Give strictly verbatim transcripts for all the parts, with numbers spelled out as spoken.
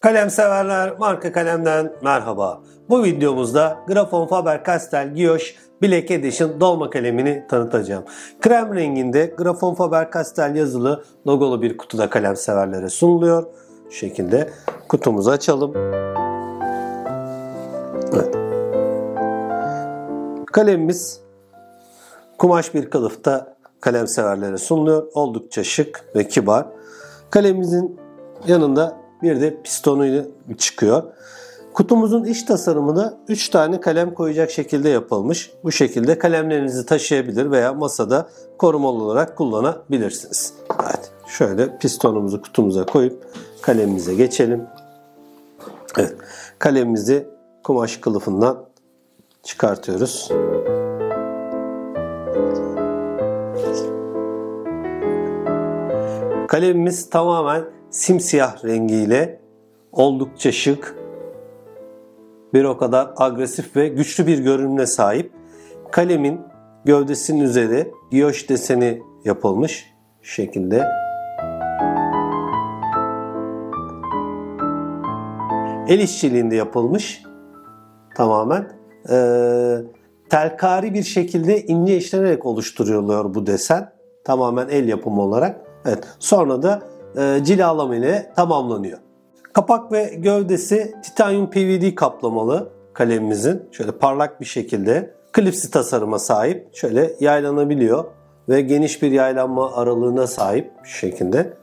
Kalem severler, marka kalemden merhaba. Bu videomuzda Grafon Faber-Castell Guyoche Black Edition dolma kalemini tanıtacağım. Krem renginde Grafon Faber-Castell yazılı logolu bir kutuda kalem severlere sunuluyor. Şu şekilde kutumuzu açalım. Evet. Kalemimiz kumaş bir kılıfta kalem severlere sunuluyor. Oldukça şık ve kibar. Kalemimizin yanında bir de pistonuyla çıkıyor. Kutumuzun iç tasarımı da üç tane kalem koyacak şekilde yapılmış. Bu şekilde kalemlerinizi taşıyabilir veya masada korumalı olarak kullanabilirsiniz. Evet, şöyle pistonumuzu kutumuza koyup kalemimize geçelim. Evet, kalemimizi kumaş kılıfından çıkartıyoruz. Kalemimiz tamamen simsiyah rengiyle oldukça şık, bir o kadar agresif ve güçlü bir görünüme sahip. Kalemin gövdesinin üzeri Guyoche deseni yapılmış şu şekilde. El işçiliğinde yapılmış tamamen. Ee, telkari bir şekilde ince işlenerek oluşturuyorlar bu desen. Tamamen el yapımı olarak. Evet. Sonra da e, cilalama ile tamamlanıyor. Kapak ve gövdesi titanyum P V D kaplamalı kalemimizin. Şöyle parlak bir şekilde klipsi tasarıma sahip. Şöyle yaylanabiliyor ve geniş bir yaylanma aralığına sahip şu şekilde.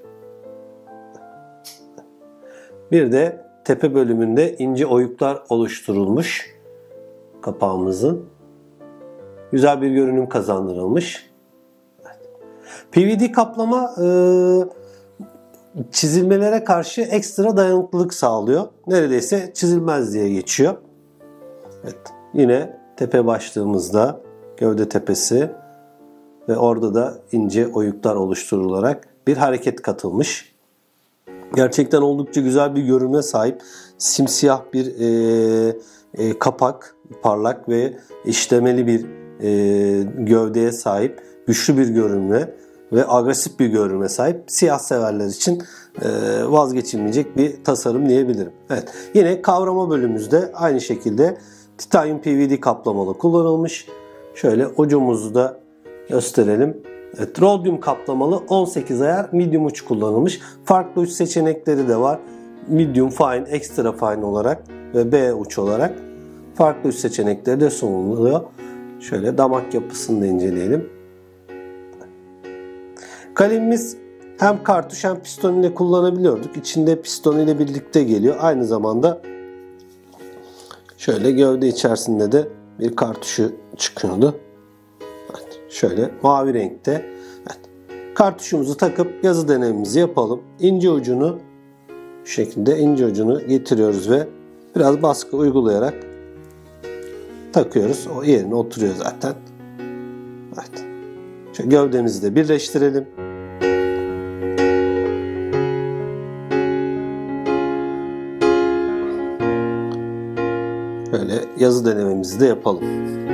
Bir de tepe bölümünde ince oyuklar oluşturulmuş kapağımızın. Güzel bir görünüm kazandırılmış. P V D kaplama e, çizilmelere karşı ekstra dayanıklılık sağlıyor. Neredeyse çizilmez diye geçiyor. Evet, yine tepe başlığımızda gövde tepesi ve orada da ince oyuklar oluşturularak bir hareket katılmış. Gerçekten oldukça güzel bir görünüme sahip simsiyah bir e, e, kapak, parlak ve işlemeli bir e, gövdeye sahip, güçlü bir görünüme ve agresif bir görünüme sahip siyah severler için e, vazgeçilmeyecek bir tasarım diyebilirim. Evet, yine kavrama bölümümüzde aynı şekilde titanyum P V D kaplamalı kullanılmış. Şöyle ucumuzu da gösterelim. Evet, rodyum kaplamalı on sekiz ayar medium uç kullanılmış. Farklı uç seçenekleri de var. Medium fine, extra fine olarak ve B uç olarak farklı uç seçenekleri de sunuluyor. Şöyle damak yapısını da inceleyelim. Kalemimiz hem kartuş hem piston ile kullanabiliyorduk. İçinde piston ile birlikte geliyor. Aynı zamanda şöyle gövde içerisinde de bir kartuşu çıkıyordu. Evet, şöyle mavi renkte. Evet. Kartuşumuzu takıp yazı denememizi yapalım. İnce ucunu şu şekilde ince ucunu getiriyoruz ve biraz baskı uygulayarak takıyoruz. O yerine oturuyor zaten. Evet. Şöyle gövdemizi de birleştirelim. Böyle yazı denememizi de yapalım.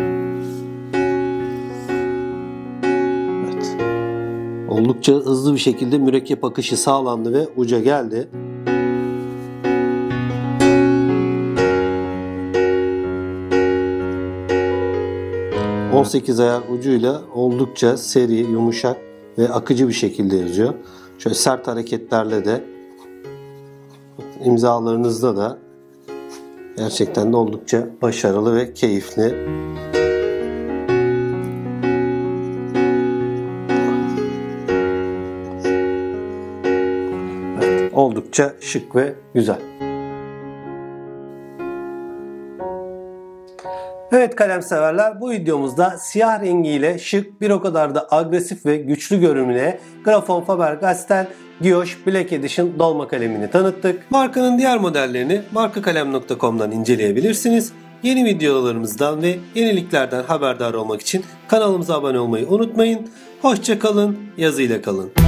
Evet. Oldukça hızlı bir şekilde mürekkep akışı sağlandı ve uca geldi. on sekiz ayar ucuyla oldukça seri, yumuşak ve akıcı bir şekilde yazıyor. Şöyle sert hareketlerle de imzalarınızda da gerçekten de oldukça başarılı ve keyifli. Evet, oldukça şık ve güzel. Evet kalem severler, bu videomuzda siyah rengiyle şık, bir o kadar da agresif ve güçlü görünümüne Grafon Faber-Castell Guyoche Black Edition dolma kalemini tanıttık. Markanın diğer modellerini marka kalem nokta com'dan inceleyebilirsiniz. Yeni videolarımızdan ve yeniliklerden haberdar olmak için kanalımıza abone olmayı unutmayın. Hoşça kalın, yazıyla kalın.